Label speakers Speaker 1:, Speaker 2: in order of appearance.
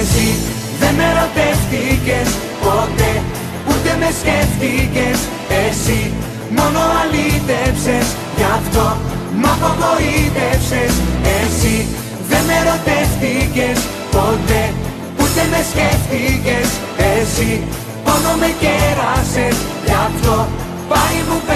Speaker 1: Εσύ δεν με ερωτεύτηκες ποτέ, ούτε με σκέφτηκες. Εσύ μόνο αλήτεψες, γι' αυτό μ' απογοήτευσες. Εσύ δεν με ερωτεύτηκες ποτέ, ούτε με σκέφτηκες. Εσύ μόνο με κέρασες, γι' αυτό πάει μου